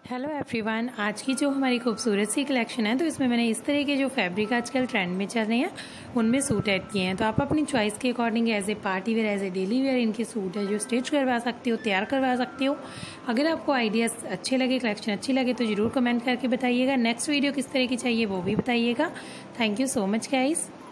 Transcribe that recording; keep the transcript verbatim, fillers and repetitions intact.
Hello everyone, आज की जो हमारी खूबसूरत सी कलेक्शन है तो इसमें मैंने इस तरह के जो फैब्रिक आजकल ट्रेंड में चल रहे हैं उनमें सूट ऐड किए हैं। तो आप अपनी चॉइस के according as a party wear, as a daily wear इनके सूट है जो स्टिच करवा सकते हो, तैयार करवा सकते हो। अगर आपको आइडियाज़ अच्छे लगे, कलेक्शन अच्छी लगे तो ज़रूर कमेंट करके बताइएगा। नेक्स्ट वीडियो किस तरह की चाहिए वो भी बताइएगा। Thank you so much guys.